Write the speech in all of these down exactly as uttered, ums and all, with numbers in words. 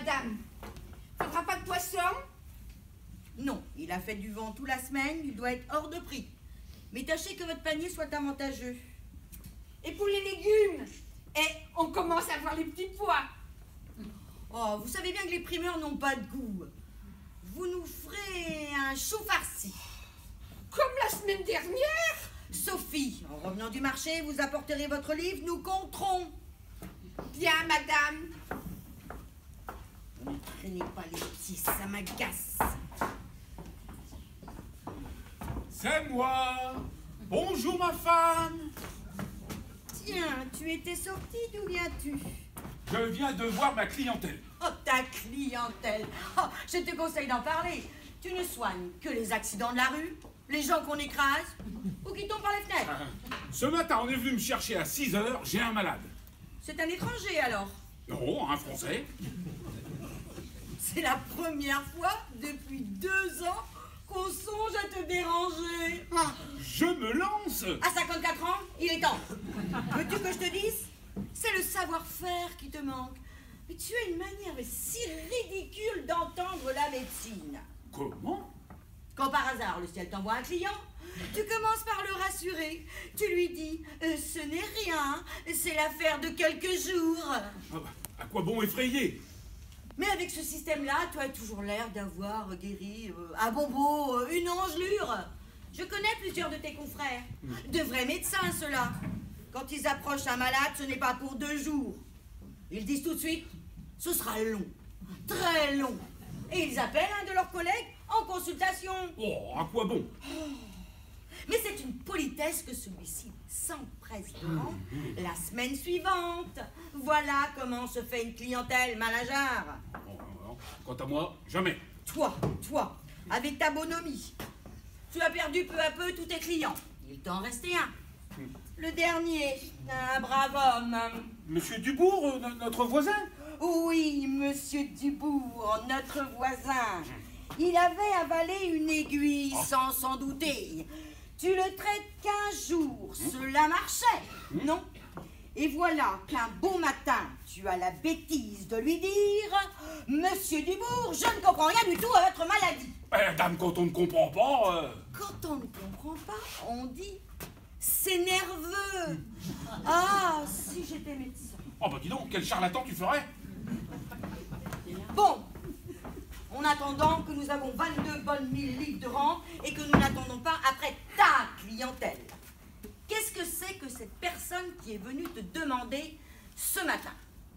madame. Faudra pas de poisson? Non, il a fait du vent toute la semaine, il doit être hors de prix. Mais tâchez que votre panier soit avantageux. Et pour les légumes? Et on commence à voir les petits pois. Oh, vous savez bien que les primeurs n'ont pas de goût. Vous nous ferez un chou farci. Comme la semaine dernière? Sophie, en revenant du marché, vous apporterez votre livre, nous compterons. Bien, madame. Ne traînez pas les petits, ça m'agace. C'est moi. Bonjour ma femme. Tiens, tu étais sortie, d'où viens-tu? Je viens de voir ma clientèle. Oh, ta clientèle. Oh, je te conseille d'en parler. Tu ne soignes que les accidents de la rue, les gens qu'on écrase ou qui tombent par les fenêtres. Ce matin, on est venu me chercher à six heures, j'ai un malade. C'est un étranger alors? Non, un Français. C'est la première fois depuis deux ans qu'on songe à te déranger. Ah. Je me lance. À cinquante-quatre ans, il est temps. Veux-tu que je te dise? C'est le savoir-faire qui te manque. Mais tu as une manière si ridicule d'entendre la médecine. Comment? Quand par hasard le ciel t'envoie un client, tu commences par le rassurer. Tu lui dis euh, ce n'est rien, c'est l'affaire de quelques jours. Ah bah, à quoi bon effrayer? Mais avec ce système-là, tu as toujours l'air d'avoir guéri euh, un bobo, euh, une engelure. Je connais plusieurs de tes confrères. De vrais médecins, ceux-là. Quand ils approchent un malade, ce n'est pas pour deux jours. Ils disent tout de suite, ce sera long, très long. Et ils appellent un de leurs collègues en consultation. Oh, à quoi bon? Mais c'est une politesse que celui-ci s'empresse de rendre la semaine suivante. Voilà comment se fait une clientèle, Malajard. Oh, non, non. Quant à moi, jamais. Toi, toi, avec ta bonhomie, tu as perdu peu à peu tous tes clients. Il t'en restait un. Le dernier, un brave homme. Monsieur Dubourg, euh, no- notre voisin? Oui, monsieur Dubourg, notre voisin. Il avait avalé une aiguille sans s'en douter. Tu le traites quinze jours, cela marchait, non? Et voilà qu'un beau matin, tu as la bêtise de lui dire « Monsieur Dubourg, je ne comprends rien du tout à votre maladie. » Eh, dame, quand on ne comprend pas... euh, Quand on ne comprend pas, on dit « C'est nerveux. » Ah, si j'étais médecin. Oh bah dis donc, quel charlatan tu ferais? Bon, en attendant que nous avons vingt-deux bonnes mille livres de rente et que nous n'attendons pas après ta clientèle. Qu'est-ce que c'est que cette personne qui est venue te demander ce matin?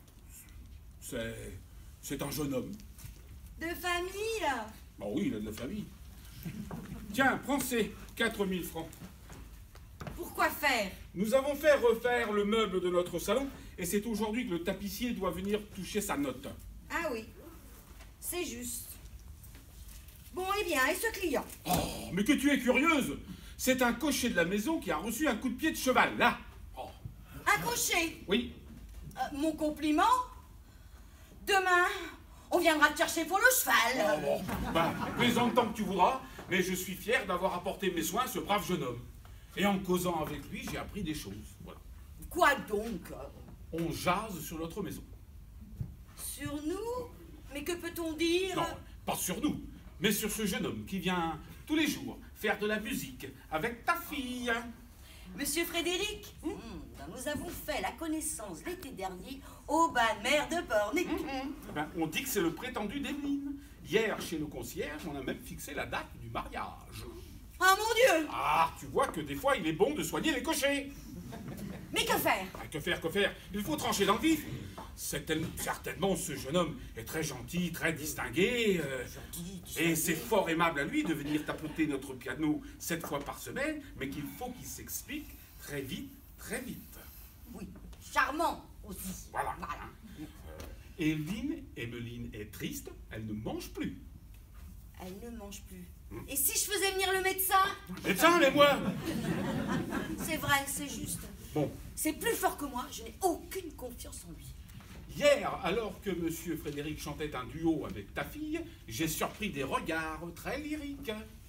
C'est... c'est un jeune homme. De famille, là? Bah oui, il a de la famille. Tiens, prends ces quatre mille francs. Pourquoi faire? Nous avons fait refaire le meuble de notre salon et c'est aujourd'hui que le tapissier doit venir toucher sa note. Ah oui, c'est juste. Bon, eh bien, et ce client? Oh, mais que tu es curieuse! C'est un cocher de la maison qui a reçu un coup de pied de cheval, là. Oh. Un cocher? Oui. Euh, mon compliment? Demain, on viendra te chercher pour le cheval. Oh, bon. Bah, plaisante tant que tu voudras, mais je suis fier d'avoir apporté mes soins à ce brave jeune homme. Et en causant avec lui, j'ai appris des choses. Voilà. Quoi donc? On jase sur notre maison. Sur nous? Mais que peut-on dire? Non, pas sur nous, mais sur ce jeune homme qui vient tous les jours faire de la musique avec ta fille. Monsieur Frédéric, hmm, nous avons fait la connaissance l'été dernier au bal-mer de Pornic. Eh ben, on dit que c'est le prétendu d'Evelyne. Hier, chez le concierge, on a même fixé la date du mariage. Ah mon Dieu! Ah, tu vois que des fois, il est bon de soigner les cochers. Mais que faire? Ah, que faire, que faire? Il faut trancher dans le vif. C'est tel- certainement, ce jeune homme est très gentil, très distingué. euh, et c'est fort aimable à lui de venir tapoter notre piano sept fois par semaine, mais qu'il faut qu'il s'explique très vite, très vite. Oui, charmant aussi. Voilà. Euh, Evelyne, Emeline est triste, elle ne mange plus. Elle ne mange plus. Et si je faisais venir le médecin? Médecin, mais moi! C'est vrai, c'est juste. Bon, C'est plus fort que moi, je n'ai aucune confiance en lui. hier, alors que monsieur Frédéric chantait un duo avec ta fille, j'ai surpris des regards très lyriques.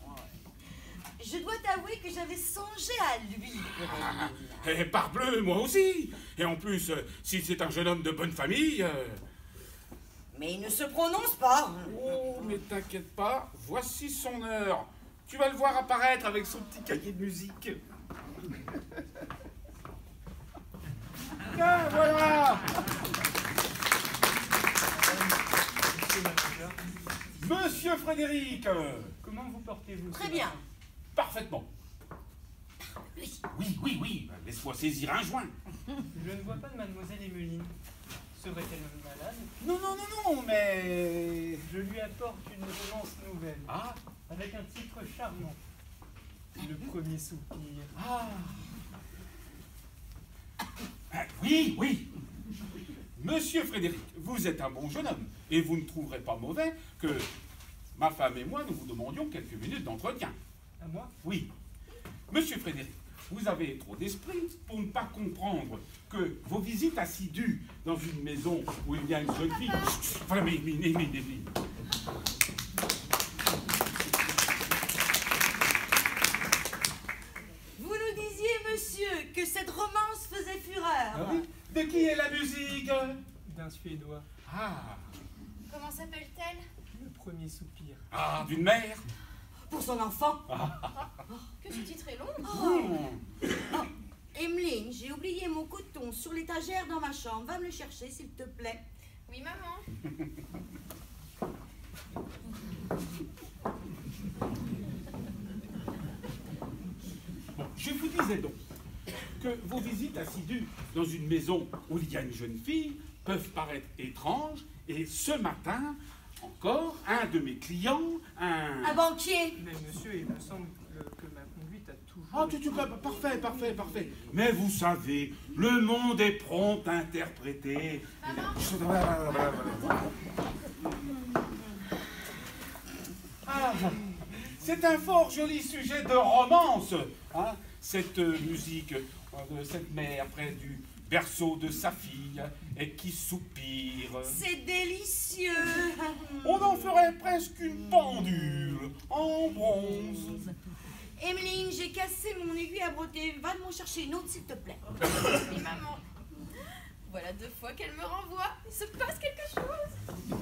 Je dois t'avouer que j'avais songé à lui. Ah, et parbleu, moi aussi! Et en plus, euh, si c'est un jeune homme de bonne famille... euh, Mais il ne se prononce pas. Oh, mais t'inquiète pas, voici son heure. Tu vas le voir apparaître avec son petit cahier de musique. Tiens, voilà. Monsieur Frédéric. Comment vous portez-vous? Très bien. Parfaitement. Oui, oui, oui. Laisse-moi saisir un joint. Je ne vois pas de mademoiselle Emmeline. Serait-elle malade? Non, non, non, non, mais... Je lui apporte une romance nouvelle. Ah, Avec un titre charmant. Le premier soupir. ah. Ah, oui, oui. Monsieur Frédéric, vous êtes un bon jeune homme, et vous ne trouverez pas mauvais que ma femme et moi, nous vous demandions quelques minutes d'entretien. À moi? Oui. Monsieur Frédéric, vous avez trop d'esprit pour ne pas comprendre que vos visites assidues dans une maison où il y a une jeune fille... Voilà, mais, mais, mais, mais, mais... Vous nous disiez, monsieur, que cette romance faisait fureur. Ah oui? De qui est la musique? D'un Suédois. Ah, Comment s'appelle-t-elle? Le premier soupir. ah, d'une mère. Pour son enfant. Que ce titre est long. Hmm. Emeline, j'ai oublié mon coton sur l'étagère dans ma chambre. Va me le chercher, s'il te plaît. Oui, maman. Bon, je vous disais donc que vos visites assidues dans une maison où il y a une jeune fille peuvent paraître étranges, et ce matin, encore, un de mes clients, un... Un banquier. Mais monsieur, il me semble que, que ma conduite a toujours... Ah, tu, tu, été- parfait, parfait, parfait. Mais vous savez, le monde est prompt à interpréter. Ah, c'est un fort joli sujet de romance, hein, cette euh, musique euh, de cette mère près du berceau de sa fille et qui soupire. C'est délicieux. On en ferait presque une pendule en bronze. Emeline, j'ai cassé mon aiguille à broder. Va m'en chercher une autre, s'il te plaît. Oui, maman. Voilà deux fois qu'elle me renvoie. Il se passe quelque chose.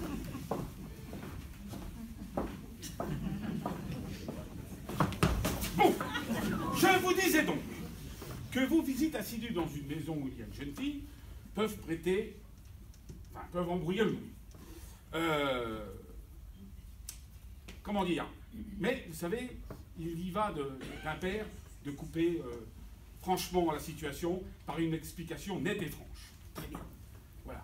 Bon, je vous disais donc que vos visites assidues dans une maison où il y a une jeune fille peuvent prêter, enfin, peuvent embrouiller le monde. Euh, comment dire? Mais vous savez, il y va de- d'un père de couper euh, franchement la situation par une explication nette et franche. Très bien. Voilà.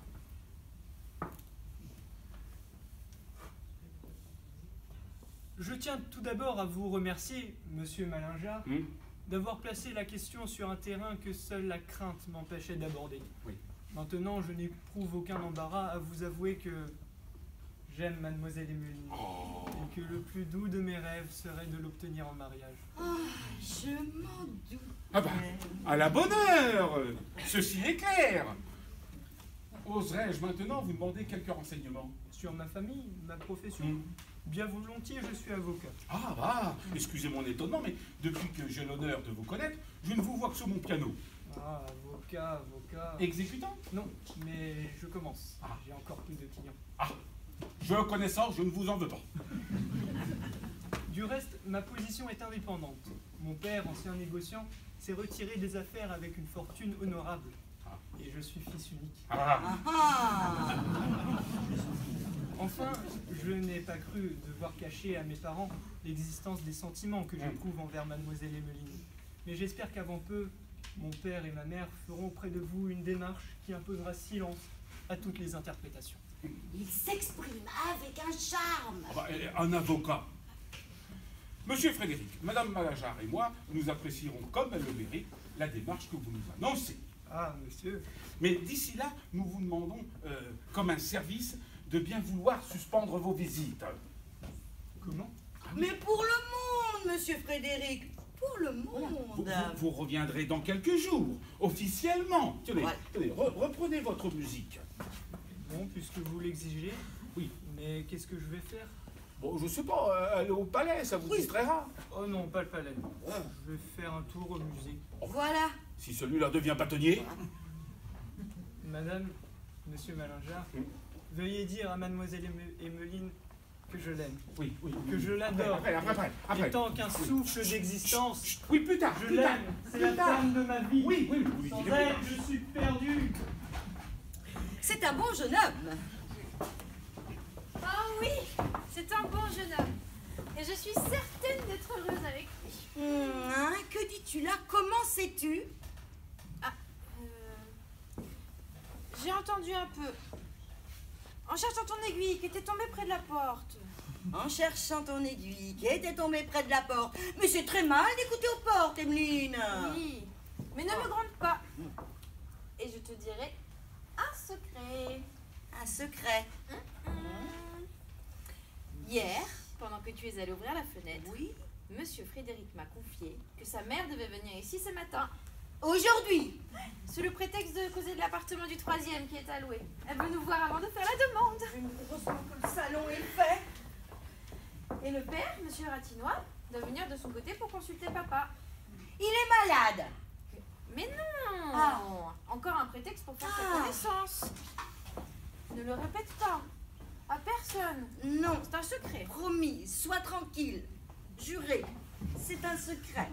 Je tiens tout d'abord à vous remercier, monsieur Malingear, Hum, d'avoir placé la question sur un terrain que seule la crainte m'empêchait d'aborder. Oui. Maintenant, je n'éprouve aucun embarras à vous avouer que j'aime mademoiselle Emmeline. Oh. Et que le plus doux de mes rêves serait de l'obtenir en mariage. Ah, je m'en doutais. Ah ben, à la bonne heure. Ceci est clair. Oserais-je maintenant vous demander quelques renseignements? Sur ma famille, ma profession, Hum. bien volontiers, je suis avocat. Ah, bah, excusez mon étonnement, mais depuis que j'ai l'honneur de vous connaître, je ne vous vois que sur mon piano. Ah, avocat, avocat... Exécutant? Non, mais je commence. Ah. J'ai encore plus de clients. Ah, je connais ça, je ne vous en veux pas. Du reste, ma position est indépendante. Mon père, ancien négociant, s'est retiré des affaires avec une fortune honorable. Ah. Et je suis fils unique. Ah, Ah ah. Enfin, je n'ai pas cru devoir cacher à mes parents l'existence des sentiments que j'éprouve envers mademoiselle Emmeline. Mais j'espère qu'avant peu, mon père et ma mère feront auprès de vous une démarche qui imposera silence à toutes les interprétations. Il s'exprime avec un charme. ah bah, euh, un avocat. Monsieur Frédéric, Madame Malingear et moi, nous apprécierons comme elle le mérite la démarche que vous nous annoncez. Ah, monsieur, Mais d'ici là, nous vous demandons, euh, comme un service, de bien vouloir suspendre vos visites. comment? Mais pour le monde, monsieur Frédéric. Pour le Vous, monde. vous- vous reviendrez dans quelques jours, officiellement. Tenez, Voilà. tenez, re- reprenez votre musique. Bon, puisque vous l'exigez. Oui. Mais qu'est-ce que je vais faire? Bon, je sais pas, euh, aller au palais, ça vous Oui. distraira. Oh non, pas le palais. Je vais faire un tour au musée. Voilà. Si celui-là devient bâtonnier. Madame, monsieur Malingear, Hmm. veuillez dire à mademoiselle Eme- Emmeline que je l'aime, Oui, oui. que je l'adore. Après, après, après, après. Et tant qu'un souffle d'existence, Oui, plus tard, je plus tard. l'aime. C'est plus la tard. femme de ma vie. Oui, oui, oui. Sans oui, elle, je suis perdu. C'est un bon jeune homme. Ah oui, c'est un bon jeune homme. Et je suis certaine d'être heureuse avec lui. Hum, hein, que dis-tu là? Comment sais-tu? Ah, euh, j'ai entendu un peu. En cherchant ton aiguille qui était tombée près de la porte. En cherchant ton aiguille qui était tombée près de la porte. Mais c'est très mal d'écouter aux portes, Emeline. Oui, mais ne me gronde pas. Et je te dirai un secret. Un secret. Hier, pendant que tu es allé ouvrir la fenêtre, Oui. Monsieur Frédéric m'a confié que sa mère devait venir ici ce matin. Aujourd'hui. Sous le prétexte de causer de l'appartement du troisième qui est alloué. Elle veut nous voir avant de faire la demande. Heureusement que le salon est fait. Et le père, Monsieur Ratinois, doit venir de son côté pour consulter papa. Il est malade. Mais non Ah. Encore un prétexte pour faire Ah. sa connaissance. Ne le répète pas. À personne. Non. C'est un secret. Promis, sois tranquille. Juré. C'est un secret.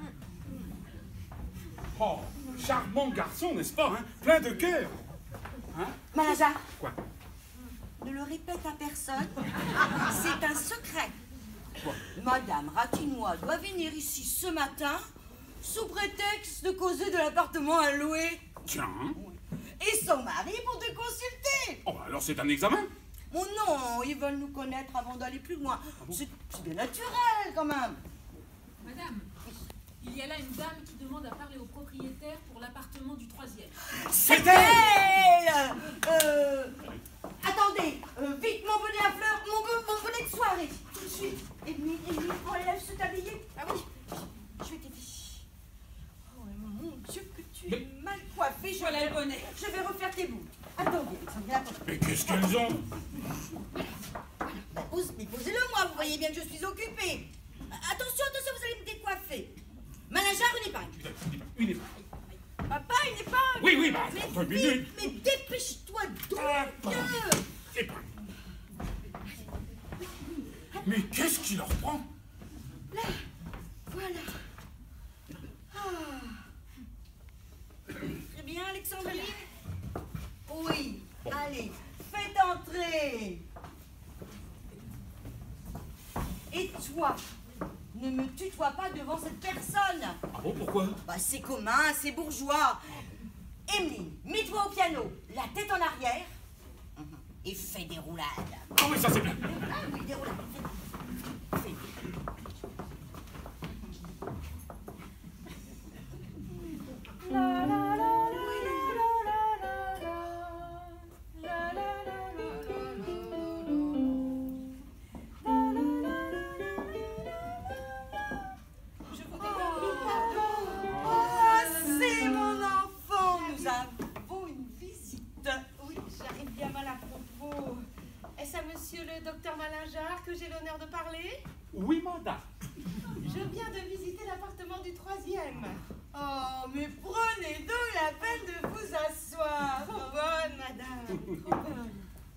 Oh, charmant garçon, n'est-ce pas, hein? Plein de cœur. Hein? Malaja. Quoi? Ne le répète à personne. C'est un secret. Madame Ratinois doit venir ici ce matin sous prétexte de causer de l'appartement à louer. Tiens. Et son mari pour te consulter. Oh, bah alors c'est un examen? Oh non, ils veulent nous connaître avant d'aller plus loin. C'est c'est bien naturel quand même. Madame, il y a là une dame qui demande à parler au propriétaire pour l'appartement du troisième. C'est elle. euh, Attendez, euh, vite mon bonnet à fleurs, mon, bo- mon bonnet de soirée. Tout de suite. Émilie, Émilie, prends les lèvres, se t'habiller. Ah oui, je vais t'habiller. Oh mon Dieu, que tu es mal coiffée. Je Voilà vais, le bonnet. je vais refaire tes boucles. Attendez, Alexandra, attendez. Mais qu'est-ce qu'elles ont? Bah, pose- mais posez-le moi, vous voyez bien que je suis occupée. Attention, attention, vous allez me décoiffer. Manager, une épingle. Une épingle. Papa, une épingle. Oui, oui, bah, Mais attends une vite, minute. mais dépêche-toi donc. Épingle. Mais qu'est-ce qui leur prend? Là, voilà. Ah. Très bien, Alexandrine. Oui, allez, faites entrer. Et toi, ne me tutoie pas devant cette personne. Ah bon, pourquoi? Bah, c'est commun, c'est bourgeois. Emeline, mets-toi au piano, la tête en arrière, et fais des roulades. Ah oui, ça c'est bien. Ah oui, des roulades. Fais, fais. La la la la la la la la la Je voudrais dormir. Oh, c'est mon enfant. Nous avons une visite. Oui, j'arrive bien mal à propos. Est-ce à monsieur le docteur Malingear que j'ai l'honneur de parler? Oui, madame. Je viens de visiter l'appartement du troisième. Oh, mais prenez donc la peine de vous asseoir. Trop bonne, madame, trop bonne.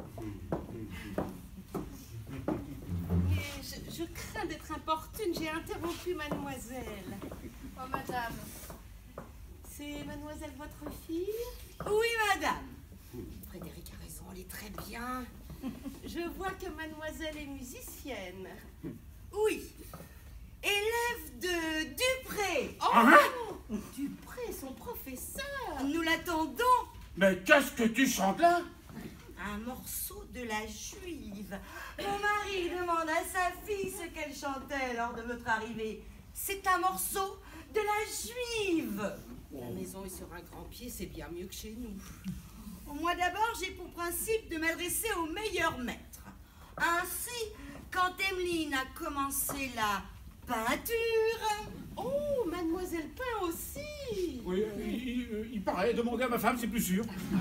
Mais je, je crains d'être importune, j'ai interrompu mademoiselle. Oh, madame. C'est mademoiselle votre fille? Oui, madame. Frédéric a raison, elle est très bien. Je vois que mademoiselle est musicienne. Oui. Élève de Dupré. Oh, Dupré, son professeur. Nous l'attendons. Mais qu'est-ce que tu chantes là? Un morceau de la juive. Mon mari demande à sa fille ce qu'elle chantait lors de votre arrivée. C'est un morceau de la juive. La maison est sur un grand pied, c'est bien mieux que chez nous. Moi d'abord, j'ai pour principe de m'adresser au meilleur maître. Ainsi, quand Emeline a commencé la peinture... Oh, mademoiselle Pain aussi. Oui, il, il- il paraît. Demander à ma femme, c'est plus sûr.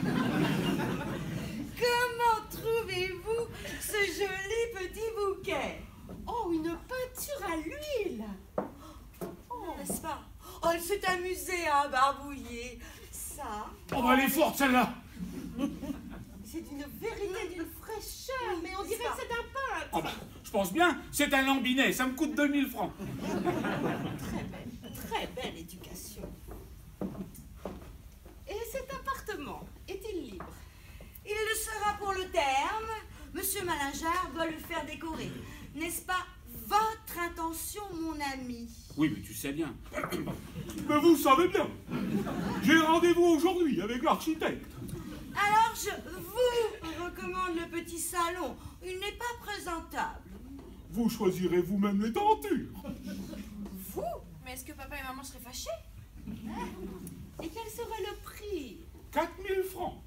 Comment trouvez-vous ce joli petit bouquet? Oh, une peinture à l'huile. N'est-ce pas? Oh, elle s'est amusée à barbouiller ça. Oh, bah, elle est forte, celle-là. C'est C'est d'une vérité, d'une fraîcheur, mais on dirait que c'est d'un peintre. Oh bah, je pense bien, c'est un lambinet, ça me coûte deux mille francs. Très belle, très belle éducation. Et cet appartement, est-il libre? Il le sera pour le terme. Monsieur Malingear doit le faire décorer. N'est-ce pas votre intention, mon ami? Oui, mais tu sais bien. Mais vous savez bien. J'ai rendez-vous aujourd'hui avec l'architecte. Alors je vous recommande le petit salon. Il n'est pas présentable. Vous choisirez vous-même les tentures. Vous? Mais est-ce que papa et maman seraient fâchés? Et quel serait le prix? quatre mille francs.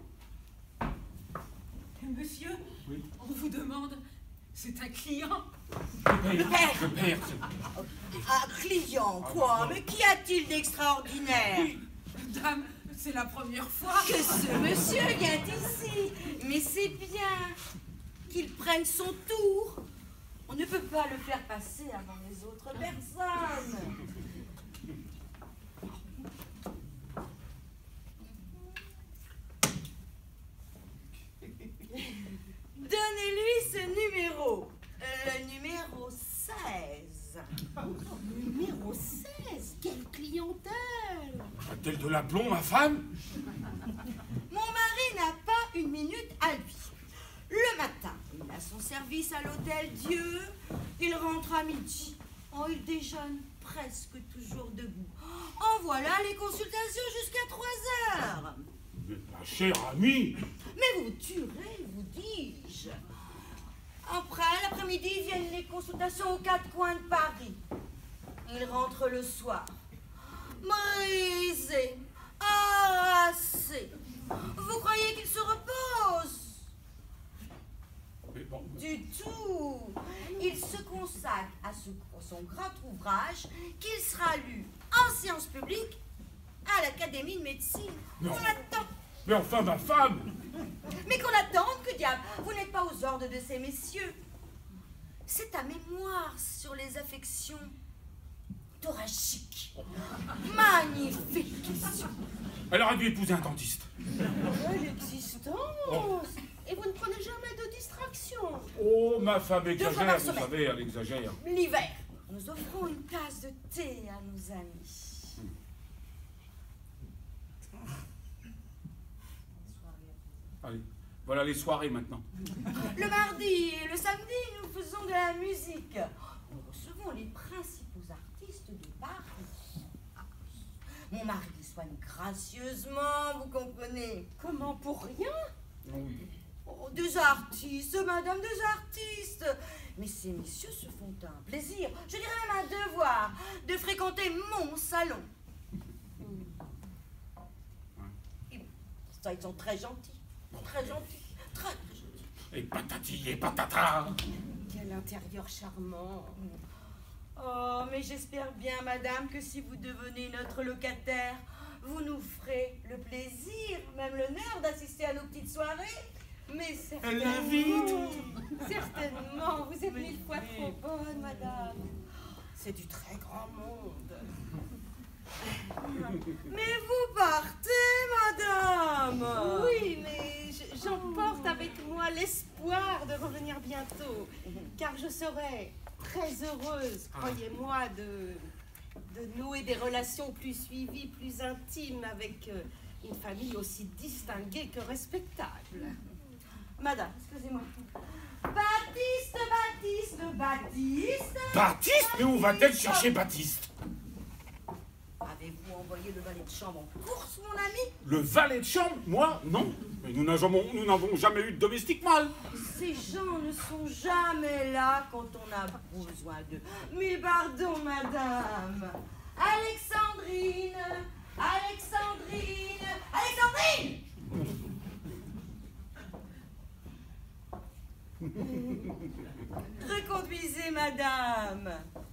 Monsieur, Oui. on vous demande, c'est un client. Le père, le père. Un client, quoi? Mais qu'y a-t-il d'extraordinaire? Dame, c'est la première fois. Que ce monsieur vient ici. Mais c'est bien qu'il prenne son tour. On ne peut pas le faire passer avant les autres personnes. Donnez-lui ce numéro. Le numéro seize. Numéro seize, quelle clientèle! A-t-elle de l'aplomb, ma femme? Mon mari n'a pas une minute à lui. Le matin, il a son service à l'hôtel Dieu. Il rentre à midi. Oh, il déjeune presque toujours debout. En voilà les consultations jusqu'à trois heures. Mais ma chère amie. Mais vous tuerez, vous dis-je. Après, l'après-midi, viennent les consultations aux quatre coins de Paris. Il rentre le soir. Brisé, harassé. Vous croyez qu'il se repose? Mais bon, Du tout. Il se consacre à ce- son grand ouvrage qu'il sera lu en sciences publiques à l'Académie de médecine. Non. On attend. mais enfin, ma femme. Mais qu'on attende, que diable? Vous n'êtes pas aux ordres de ces messieurs. C'est un mémoire sur les affections thoraciques. Magnifique question. Elle aurait dû épouser un dentiste. Quelle existence! Et vous ne prenez jamais de distraction. Oh, ma femme fois exagère, par vous semaine. savez, elle exagère. L'hiver, nous offrons une tasse de thé à nos amis. Allez, voilà les soirées maintenant. Le mardi et le samedi, nous faisons de la musique. Nous recevons les principaux artistes de Paris. Mon mari les soigne gracieusement, vous comprenez. Comment, pour rien? Oh, des artistes, madame, des artistes. Mais ces messieurs se font un plaisir, je dirais même un devoir, de fréquenter mon salon. Et ça, ils sont très gentils, très gentils, très, très gentils. Et patati et patata. Quel intérieur charmant. Oh, mais j'espère bien, madame, que si vous devenez notre locataire, vous nous ferez le plaisir, même l'honneur d'assister à nos petites soirées. Mais Elle certainement, l'invite. Certainement, vous êtes Mais mille fois oui. trop bonne, madame. C'est du très grand monde. mais vous partez, madame. Oui, mais je- j'emporte avec moi l'espoir de revenir bientôt, car je serai très heureuse, croyez-moi, de, de nouer des relations plus suivies, plus intimes avec euh, une famille aussi distinguée que respectable. Madame, excusez-moi. Baptiste, Baptiste, Baptiste. Baptiste? Mais où va-t-elle chercher Baptiste? Avez-vous envoyé le valet de chambre en course, mon ami? Le valet de chambre? Moi? Non. Mais nous n'avons nous n'avons jamais eu de domestique mâle. Ces gens ne sont jamais là quand on a besoin d'eux. Mille pardons, madame. Alexandrine, Alexandrine, Alexandrine. Reconduisez, madame.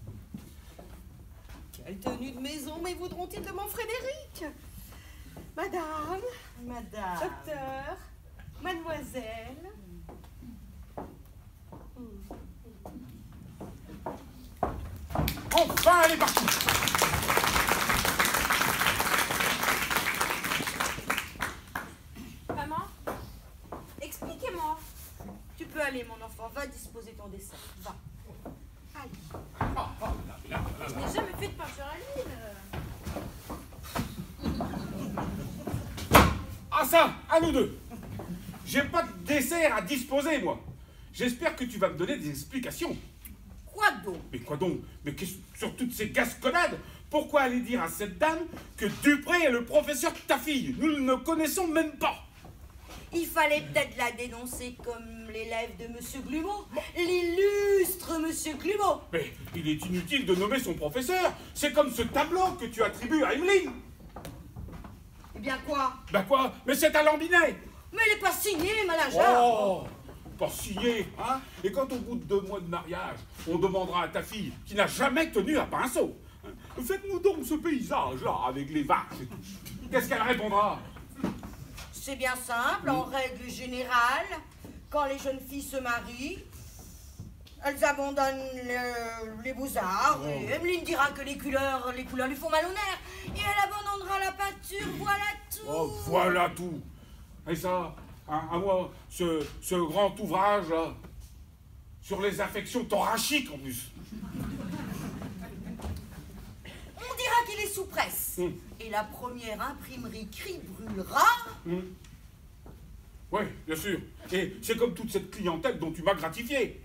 Quelle tenue de maison, mais voudront-ils de mon Frédéric? Madame, Madame. docteur, mademoiselle. Enfin, elle est partie. Maman? va disposer ton dessert. Va. Allez. Je n'ai jamais fait de peinture à l'huile. Ah ça, à nous deux. J'ai pas de dessert à disposer, moi. J'espère que tu vas me donner des explications. Quoi donc? Mais quoi donc? Mais qu'est-ce- sur toutes ces gasconnades, pourquoi aller dire à cette dame que Dupré est le professeur de ta fille? Nous ne le connaissons même pas. Il fallait peut-être la dénoncer comme l'élève de Monsieur Glumeau, l'illustre Monsieur Glumeau. Mais il est inutile de nommer son professeur. C'est comme ce tableau que tu attribues à Emeline. Eh bien quoi? Bah quoi? Mais c'est un lambinet. Mais elle n'est pas signée, Malingear. Oh, pas signé, hein? Et quand au bout de deux mois de mariage, on demandera à ta fille, qui n'a jamais tenu un pinceau, hein, faites-nous donc ce paysage-là, avec les vaches et tout. Qu'est-ce qu'elle répondra? C'est bien simple, en règle générale, quand les jeunes filles se marient, elles abandonnent le- les beaux-arts, et Emeline dira que les couleurs, les couleurs lui font mal au nerf, et elle abandonnera la peinture, voilà tout. Oh, voilà tout. Et ça, hein, à moi, ce, ce grand ouvrage, là, sur les affections thoraciques, en plus. On dira qu'il est sous presse, Mm. et la première imprimerie qui brûlera. Hmm. Oui, bien sûr. Et c'est comme toute cette clientèle dont tu m'as gratifié.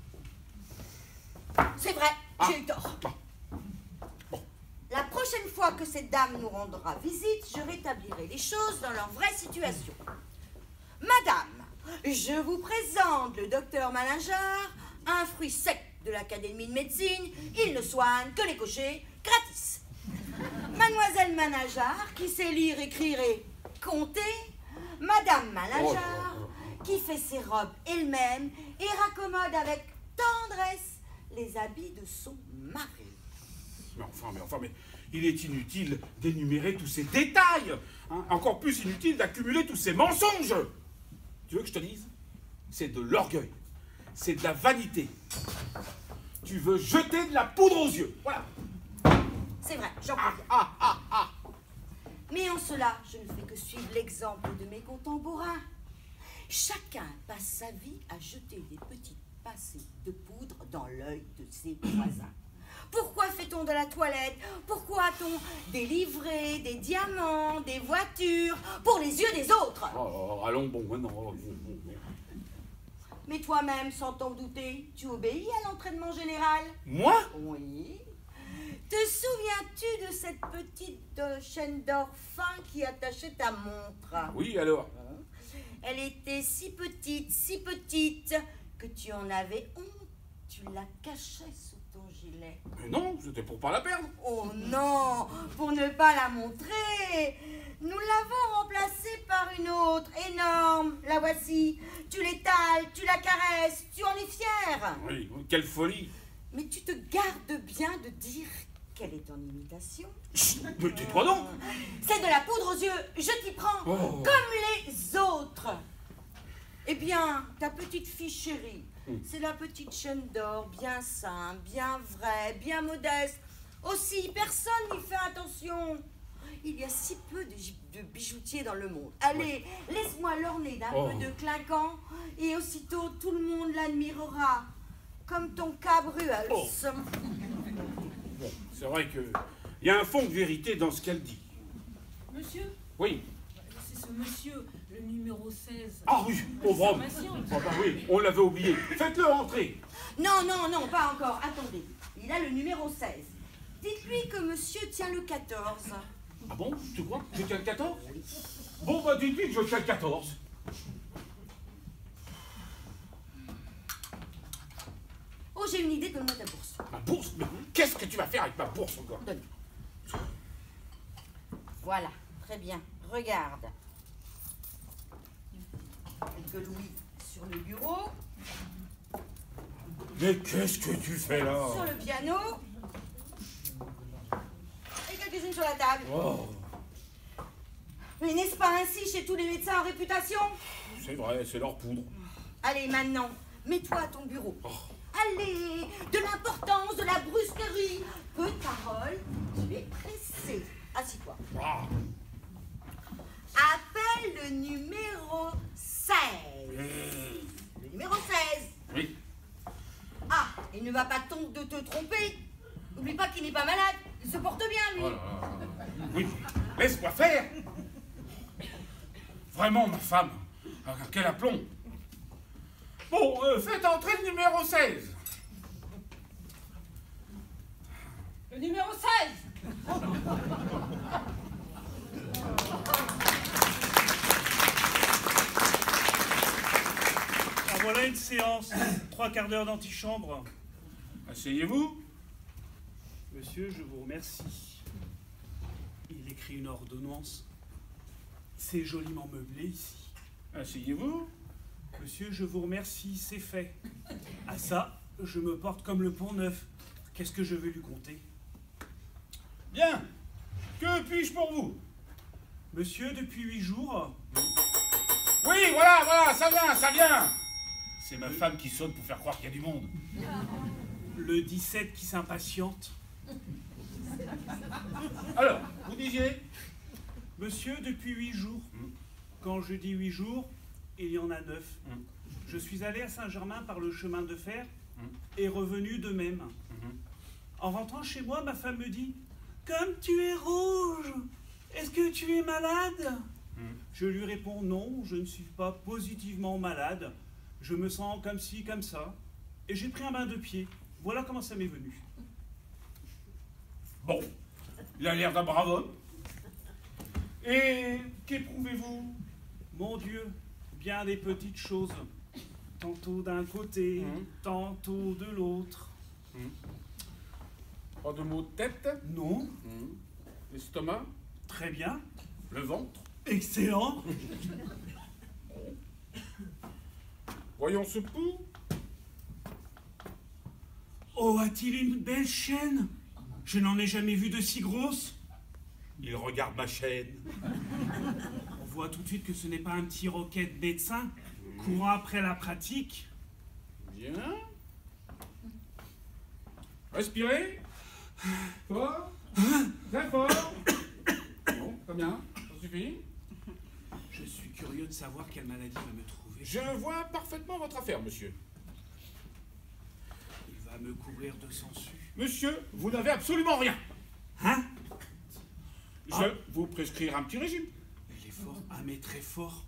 C'est vrai, Ah. j'ai eu tort. Ah. Bon. La prochaine fois que cette dame nous rendra visite, je rétablirai les choses dans leur vraie situation. Madame, je vous présente le docteur Malingear, un fruit sec de l'Académie de médecine. Il ne soigne que les cochers gratis. Mademoiselle Malingear, qui sait lire, écrire et compter. Madame Malingear, qui fait ses robes elle-même et raccommode avec tendresse les habits de son mari. Mais enfin, mais enfin, mais il est inutile d'énumérer tous ces détails. Hein. Encore plus inutile d'accumuler tous ces mensonges. Tu veux que je te dise? C'est de l'orgueil. C'est de la vanité. Tu veux jeter de la poudre aux yeux. Voilà. C'est vrai, j'en Ah, conviens. ah, ah, ah. Mais en cela, je ne fais que suivre l'exemple de mes contemporains. Chacun passe sa vie à jeter des petites pincées de poudre dans l'œil de ses voisins. Pourquoi fait-on de la toilette? Pourquoi a-t-on des livrets, des diamants, des voitures pour les yeux des autres? Oh, oh, allons, bon, maintenant. Oh, bon, bon, bon. Mais toi-même, sans t'en douter, tu obéis à l'entraînement général? Moi? Oui. Te souviens-tu de cette petite euh, chaîne d'or fin qui attachait ta montre? Oui, alors? Elle était si petite, si petite, que tu en avais honte. Tu la cachais sous ton gilet. Mais non, c'était pour pas la perdre. Oh non, pour ne pas la montrer. Nous l'avons remplacée par une autre, énorme. La voici. Tu l'étales, tu la caresses, tu en es fier. Oui, quelle folie. Mais tu te gardes bien de dire qu'elle est en imitation. Chut, mais tais-toi donc. C'est de la poudre aux yeux, je t'y prends, Oh. comme les autres. Eh bien, ta petite fille chérie, Mm. c'est la petite chaîne d'or, bien simple, bien vraie, bien modeste. Aussi, personne n'y fait attention. Il y a si peu de, gi- de bijoutiers dans le monde. Allez, laisse-moi l'orner d'un Oh. peu de clinquant, et aussitôt tout le monde l'admirera. Comme ton cabruel. Oh. Bon, c'est vrai que il y a un fond de vérité dans ce qu'elle dit. Monsieur, Oui. c'est ce monsieur, le numéro seize. Ah oui, pauvre homme. Pharmacien. Ah bah oui, on l'avait oublié. Faites-le entrer. Non, non, non, pas encore. Attendez. Il a le numéro seize. Dites-lui que monsieur tient le quatorze. Ah bon? Tu crois que je tiens le quatorze? Bon, bah dites-lui que je tiens le quatorze. Oh, j'ai une idée, donne-moi ta bourse. Ma bourse? Mais qu'est-ce que tu vas faire avec ma bourse encore? Donne. Voilà, très bien. Regarde. Quelques louis sur le bureau, Mais qu'est-ce que tu fais là? sur le piano, et quelques-unes sur la table. Oh, Mais n'est-ce pas ainsi chez tous les médecins en réputation? c'est vrai, c'est leur poudre. Allez, maintenant, mets-toi à ton bureau. Oh. Allez, de l'importance, de la brusquerie. Peu de paroles, tu es pressé. Assis-toi. Ah. Appelle le numéro seize. Le numéro seize. Oui. va pas donc de te tromper. N'oublie pas qu'il n'est pas malade. Il se porte bien, lui. Oh là là. Oui, laisse-moi faire. Vraiment, ma femme. Ah, quel aplomb. Bon, euh, faites entrer le numéro seize. Le numéro seize. Ah, voilà une séance. Trois quarts d'heure d'antichambre. Asseyez-vous. Monsieur, je vous remercie. Il écrit une ordonnance. C'est joliment meublé ici. Asseyez-vous. Monsieur, je vous remercie, c'est fait. À ça, je me porte comme le pont neuf. Qu'est-ce que je vais lui compter? Bien. Que puis-je pour vous? Monsieur, depuis huit jours... Oui, voilà, voilà, ça vient, ça vient. C'est ma femme qui sonne pour faire croire qu'il y a du monde. Le dix-sept qui s'impatiente. Alors, vous disiez? Monsieur, depuis huit jours. Quand je dis huit jours, il y en a neuf. Je suis allé à Saint-Germain par le chemin de fer et revenu de même. En rentrant chez moi, ma femme me dit « Comme tu es rouge, est-ce que tu es malade ?» Je lui réponds « Non, je ne suis pas positivement malade. Je me sens comme ci, comme ça. » Et j'ai pris un bain de pied. Voilà comment ça m'est venu. Bon, il a l'air d'un brave homme. Et qu'éprouvez-vous? Mon Dieu, bien des petites choses. Tantôt d'un côté, Mmh. tantôt de l'autre. Mmh. Pas de maux de tête? Non, Mmh. L'estomac? très bien. Le ventre? Excellent. Voyons ce pouls. Oh, a-t-il une belle chaîne? Je n'en ai jamais vu de si grosse. Il regarde ma chaîne. On voit tout de suite que ce n'est pas un petit roquet de médecin courant après la pratique. Bien. Respirez. Fort. Très fort. Bon, très bien. Ça suffit. Je suis curieux de savoir quelle maladie va me trouver. Je vois parfaitement votre affaire, monsieur. Il va me couvrir de sangsues. Monsieur, vous n'avez absolument rien. Hein? Je Ah. vais vous prescrire un petit régime. Il est fort. Ah, mais très fort.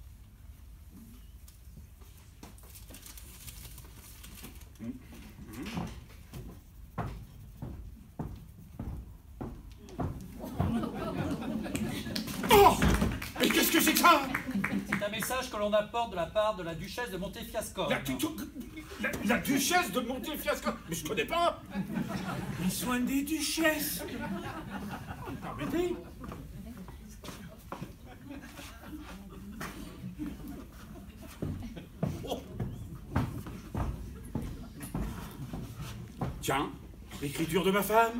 Oh! Mais qu'est-ce que c'est que ça? C'est un message que l'on apporte de la part de la duchesse de Montefiasco. la, la, la duchesse de Montefiasco. Mais je connais pas. Les soins des duchesses. Permettez. Oh. Tiens, l'écriture de ma femme.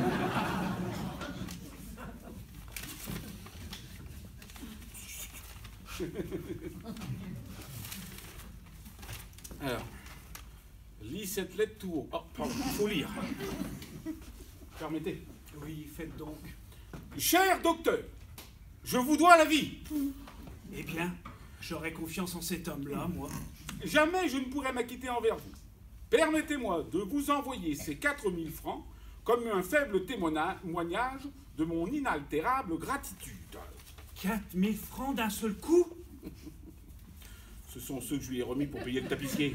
Alors, lis cette lettre tout haut. Oh, pardon, il faut lire. Permettez. Oui, faites donc. Cher docteur, je vous dois la vie. Eh bien, j'aurais confiance en cet homme-là, moi. Jamais je ne pourrai m'acquitter envers vous. Permettez-moi de vous envoyer ces quatre mille francs comme un faible témoignage de mon inaltérable gratitude. Quatre mille francs d'un seul coup? Ce sont ceux que je lui ai remis pour payer le tapissier.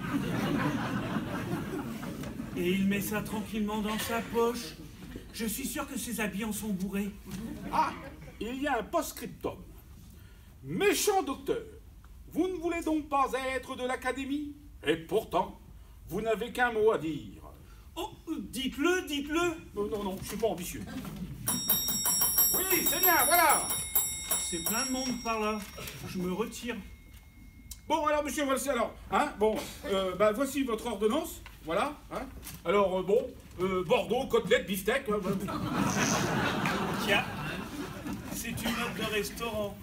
Et il met ça tranquillement dans sa poche. Je suis sûr que ses habits en sont bourrés. Ah, il y a un post-scriptum. Méchant docteur, vous ne voulez donc pas être de l'académie? Et pourtant, vous n'avez qu'un mot à dire. Oh, dites-le, dites-le. Non, non, non, je suis pas ambitieux. Oui, c'est bien, voilà. C'est plein de monde par là. Je me retire. Bon, alors, monsieur, voici alors. Hein, bon, euh, bah, voici votre ordonnance. Voilà. Hein. Alors, euh, bon, euh, Bordeaux, côtelette, beefsteak. Euh, voilà. Tiens, c'est une note de restaurant.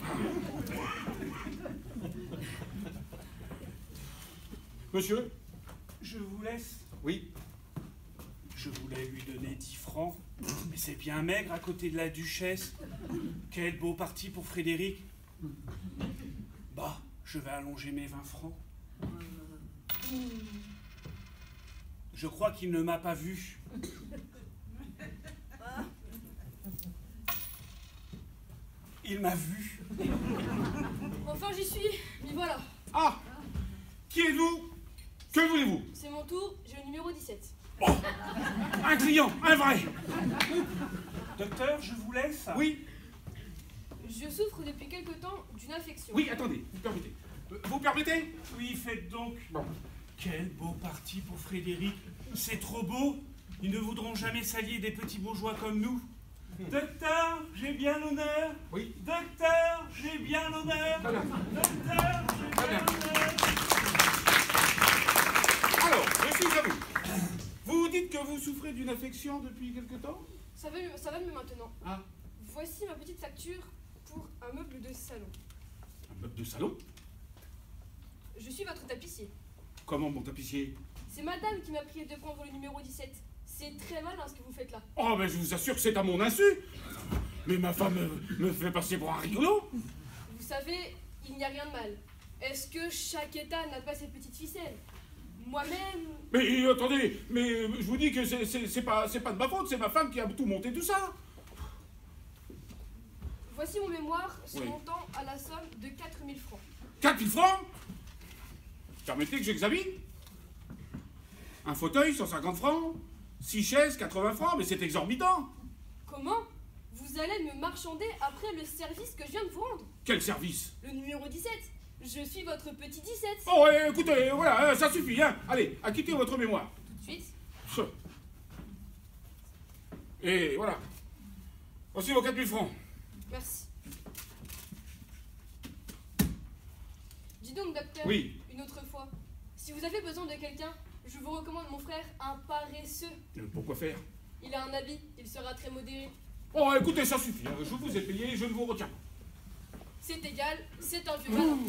Monsieur? Je vous laisse. Oui. Je voulais lui donner dix francs, mais c'est bien maigre à côté de la duchesse. Quel beau parti pour Frédéric. Bah, je vais allonger mes vingt francs. Je crois qu'il ne m'a pas vu. Il m'a vu. Enfin, j'y suis. Mais voilà. Ah! Qui êtes-vous? Que voulez-vous? C'est mon tour, j'ai le numéro dix-sept. Oh! Un client, un vrai! Docteur, je vous laisse. Oui? Je souffre depuis quelque temps d'une infection. Oui, attendez, vous permettez. Euh, Vous permettez? Oui, faites donc. Bon. Quel beau parti pour Frédéric. C'est trop beau. Ils ne voudront jamais s'allier des petits bourgeois comme nous. Docteur, j'ai bien l'honneur. Oui. Docteur, j'ai bien l'honneur. Très bien. Docteur, j'ai Très bien bien. l'honneur. Alors, je suis à vous. Vous dites que vous souffrez d'une infection depuis quelque temps? Ça va, ça va mieux maintenant. Ah, Voici ma petite facture pour un meuble de salon. un meuble de salon? Je suis votre tapissier. Comment, mon tapissier? C'est madame qui m'a prié de prendre le numéro dix-sept. C'est très malin ce que vous faites là. Oh, mais je vous assure que c'est à mon insu. Mais ma femme me, me fait passer pour un rigolo. Vous savez, il n'y a rien de mal. Est-ce que chaque état n'a pas ses petites ficelles? Moi-même... Mais attendez, mais je vous dis que c'est- c'est c'est pas, c'est pas de ma faute, c'est ma femme qui a tout monté tout ça. Voici mon mémoire se Oui. montant à la somme de quatre mille francs. quatre mille francs? Permettez que j'examine? Un fauteuil, cent cinquante francs. Six chaises, quatre-vingts francs, mais c'est exorbitant. Comment? Vous allez me marchander après le service que je viens de vous rendre? Quel service? Le numéro dix-sept. Je suis votre petit dix-sept. Oh, ouais, écoutez, voilà, ça suffit, hein. Allez, acquittez votre mémoire. Tout de suite. Et voilà. Voici vos quatre mille francs. Merci. Dis donc, docteur. Oui. Une autre fois. Si vous avez besoin de quelqu'un, je vous recommande mon frère, un paresseux. Euh, Pourquoi faire? Il a un habit, il sera très modéré. Oh, écoutez, ça suffit, hein. Je vous ai payé, je ne vous retiens pas. C'est égal, c'est un vieux malin.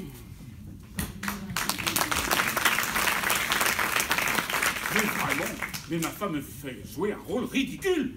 Mais vraiment, mais ma femme me fait jouer un rôle ridicule.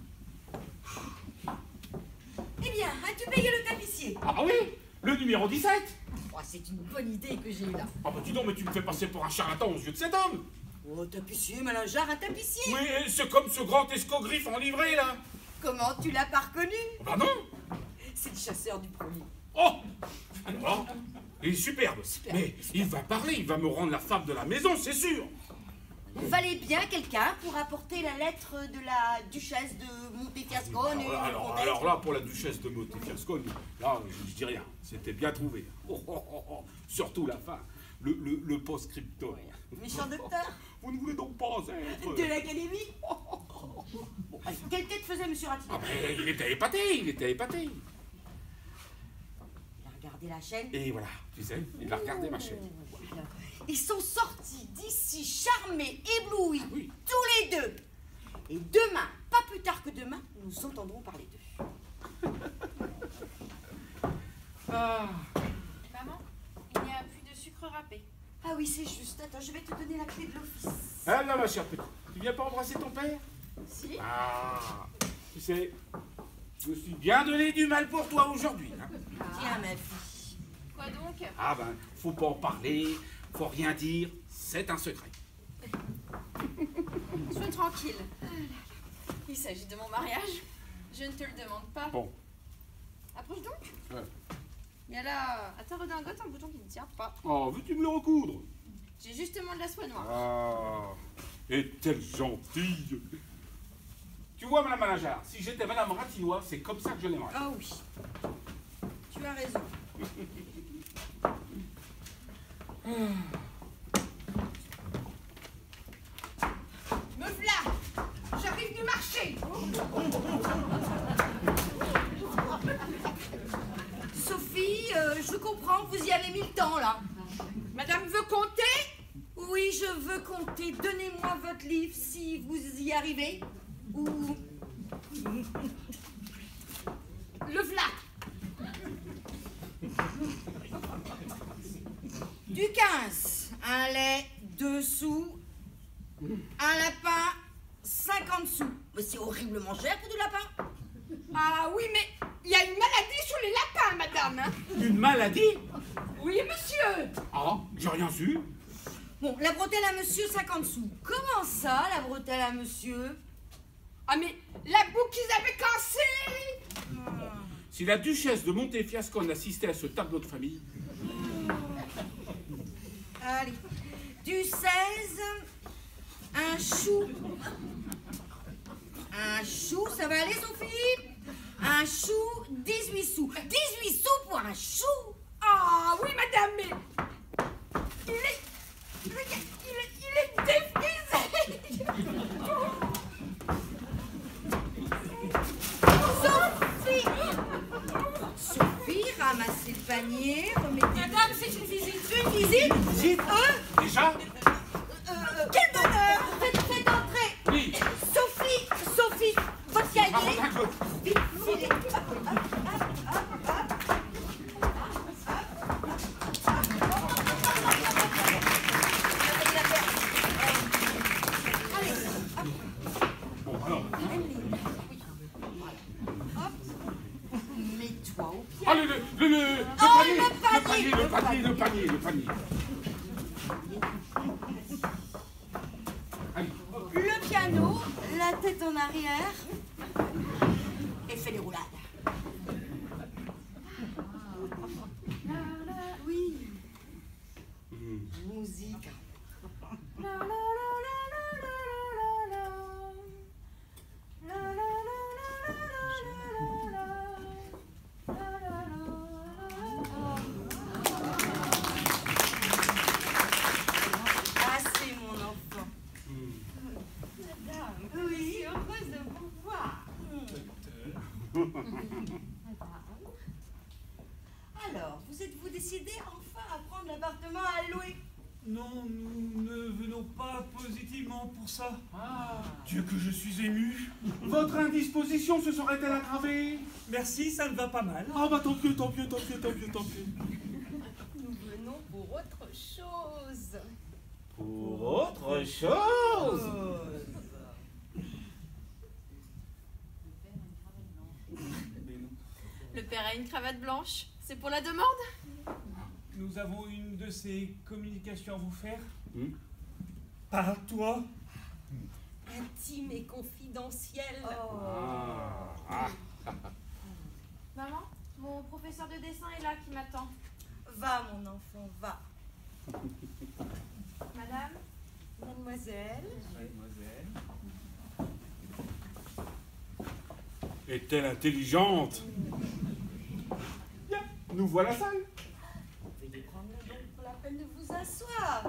Eh bien, as-tu payé le tapissier? Ah oui, le numéro dix-sept. Oh, c'est une bonne idée que j'ai eue là. Ah bah dis donc, mais tu me fais passer pour un charlatan aux yeux de cet homme. Oh, tapissier, malingard, un tapissier. Oui, c'est comme ce grand escogriffe en livrée, là. Comment tu l'as pas reconnu? Bah non. C'est le chasseur du premier. Oh. Alors, il est superbe. Mais il va parler, il va me rendre la femme de la maison, c'est sûr. Il fallait bien quelqu'un pour apporter la lettre de la duchesse de Montefiascone. et Alors, du alors, comtesse. alors là, pour la duchesse de Montefiascone, là, je, je dis rien. C'était bien trouvé. Oh, oh, oh, oh. Surtout la fin, le, le, le post-scriptum. Méchant docteur Vous ne voulez donc pas être... de l'académie. Bon, allez, quelle tête faisait Monsieur Ratignolle? Ah ben, il était épaté, il était épaté. Il a regardé la chaîne. Et voilà, tu sais, il a regardé ma chaîne. Alors, ils sont sortis d'ici charmés, éblouis, Oui. tous les deux. Et demain, pas plus tard que demain, nous entendrons parler d'eux. Ah. Maman, il n'y a plus de sucre râpé. Ah oui, c'est juste. Attends, je vais te donner la clé de l'office. Ah là, ma chère petite, tu viens pas embrasser ton père? Si? Ah, tu sais, je me suis bien donné du mal pour toi aujourd'hui. Hein. Tiens, ma fille. Quoi donc? Ah ben, faut pas en parler, faut rien dire, c'est un secret. Sois tranquille. Il s'agit de mon mariage. Je ne te le demande pas. Bon. Approche donc. Ouais. Mais là, à ta redingote, un bouton qui ne tient pas. Oh, veux-tu me le recoudre? J'ai justement de la soie noire. Ah, est-elle gentille? Tu vois, Madame Malingard, si j'étais Madame Ratinois, c'est comme ça que je l'aimerais. Ah oui. Tu as raison. Me v'là! J'arrive du marché! Sophie, euh, je comprends, vous y avez mis le temps, là. Madame veut compter? Oui, je veux compter. Donnez-moi votre livre si vous y arrivez. Ou... Le v'là! Du quinze. Un lait, deux sous. Un lapin, cinquante sous. Mais c'est horriblement cher pour du lapin. Ah oui, mais il y a une maladie sur les lapins, madame. hein. Une maladie? Oui, monsieur. Ah, j'ai rien su. Bon, la bretelle à monsieur, cinquante sous. Comment ça, la bretelle à monsieur? Ah mais la boucle qu'ils avaient cassée. Si la duchesse de Montefiascone assistait à ce tableau de famille... Allez, du seize, un chou. Un chou, ça va aller, Sophie? Un chou, dix-huit sous. dix-huit sous pour un chou? Ah oui, madame, mais... Il est... Il est, il est défrisé. Sophie! Sophie, ramassez le panier, remettez... Madame, c'est une visite. Une visite? Visite? Euh, Déjà? euh, euh, quel bonheur! Faites, faites entrer! Oui. Sophie! Sophie! Votre cahier! Vite, filez! Bon, alors... Mets-toi au pied. Ah, le, le, le, le, le Oh, panier, le panier, le le panier, le panier, le panier. Allez. Le piano, la tête en arrière, et fais les roulades. Oui. Musique. Assez, mon enfant. Madame, oui, heureuse de vous voir. Alors, vous êtes-vous décidé enfin à prendre l'appartement à louer? Non, nous ne venons pas positivement pour ça. Ah. Dieu que je suis ému. Votre indisposition se serait-elle aggravée? Merci, ça me va pas mal. Ah bah tant mieux, tant mieux, tant mieux, tant mieux, tant mieux. Nous venons pour autre chose. Pour autre chose? Le père a une cravate blanche. C'est pour la demande? Nous avons une de ces communications à vous faire. Hmm? Parle-toi. Intime et confidentielle. Ah. Maman, mon professeur de dessin est là qui m'attend. Va, mon enfant, va. Madame, Mademoiselle. Mademoiselle. Est-elle intelligente? Bien, nous voilà la salle. Veuillez prendre donc pour la peine de vous asseoir.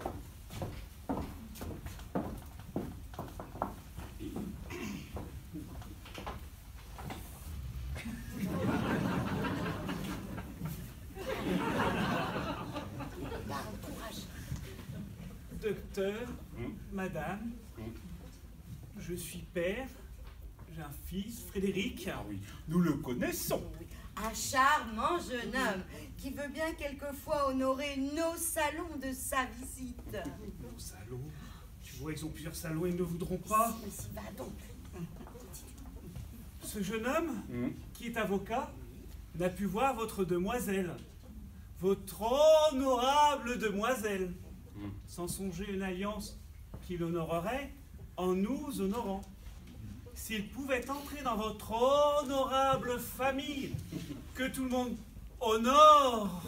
Docteur, Hmm? madame, Hmm? je suis père, j'ai un fils, Frédéric. Ah oui, nous le connaissons. Un charmant jeune homme qui veut bien quelquefois honorer nos salons de sa visite. Nos salons. Tu vois, ils ont plusieurs salons, ils ne voudront pas. Mais si, va donc. Ce jeune homme, Hmm? qui est avocat, n'a pu voir votre demoiselle. Votre honorable demoiselle. Hmm. Sans songer une alliance qui l'honorerait en nous honorant. S'il pouvait entrer dans votre honorable famille, que tout le monde honore.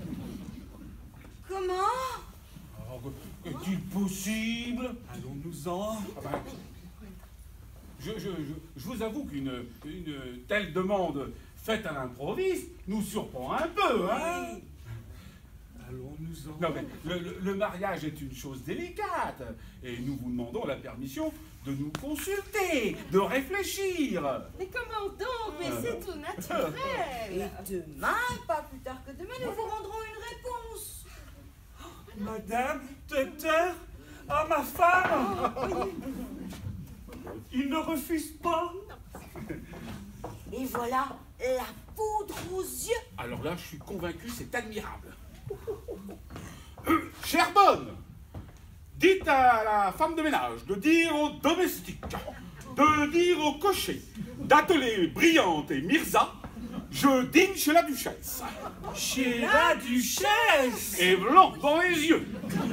Comment? Oh, est-il possible? Allons-nous-en. Ah ben, je, je, je, je vous avoue qu'une une telle demande faite à l'improviste nous surprend un peu, hein? Oui. Allons-nous-en. Non mais le, le- le mariage est une chose délicate et nous vous demandons la permission de nous consulter, de réfléchir. Mais comment donc? Mais Euh. c'est tout naturel. Et demain, pas plus tard que demain, nous vous rendrons une réponse. Madame, docteur, ah ma femme. Il ne refuse pas. Et voilà la poudre aux yeux. Alors là, je suis convaincu, c'est admirable. Euh, chère bonne, dites à la femme de ménage de dire aux domestiques, de dire au cocher, d'atteler Brillante et Mirza, je dîne chez la duchesse. Chez la duchesse. Et blanc dans les yeux.